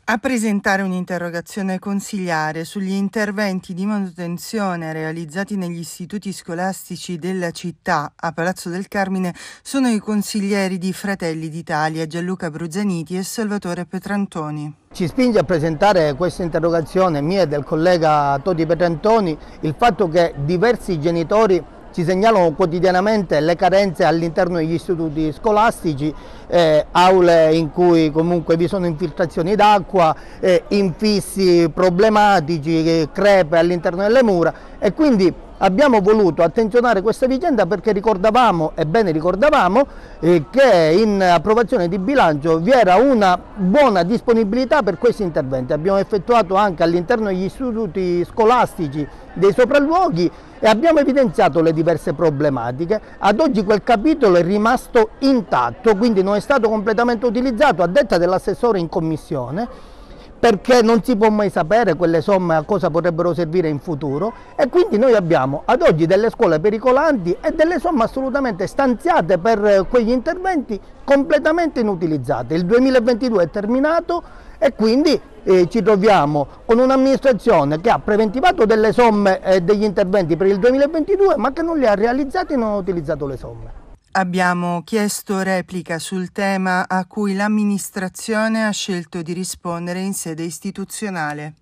A presentare un'interrogazione consiliare sugli interventi di manutenzione realizzati negli istituti scolastici della città a Palazzo del Carmine sono i consiglieri di Fratelli d'Italia Gianluca Bruzzaniti e Salvatore Petrantoni. Ci spinge a presentare questa interrogazione mia e del collega Toti Petrantoni il fatto che diversi genitori ci segnalano quotidianamente le carenze all'interno degli istituti scolastici, aule in cui comunque vi sono infiltrazioni d'acqua, infissi problematici, crepe all'interno delle mura, e quindi abbiamo voluto attenzionare questa vicenda perché ricordavamo, e bene ricordavamo, che in approvazione di bilancio vi era una buona disponibilità per questi interventi. Abbiamo effettuato anche all'interno degli istituti scolastici dei sopralluoghi e abbiamo evidenziato le diverse problematiche. Ad oggi quel capitolo è rimasto intatto, quindi non è stato completamente utilizzato, a detta dell'assessore in commissione, perché non si può mai sapere quelle somme a cosa potrebbero servire in futuro, e quindi noi abbiamo ad oggi delle scuole pericolanti e delle somme assolutamente stanziate per quegli interventi completamente inutilizzate. Il 2022 è terminato e quindi ci troviamo con un'amministrazione che ha preventivato delle somme e degli interventi per il 2022 ma che non li ha realizzati e non ha utilizzato le somme. Abbiamo chiesto replica sul tema a cui l'amministrazione ha scelto di rispondere in sede istituzionale.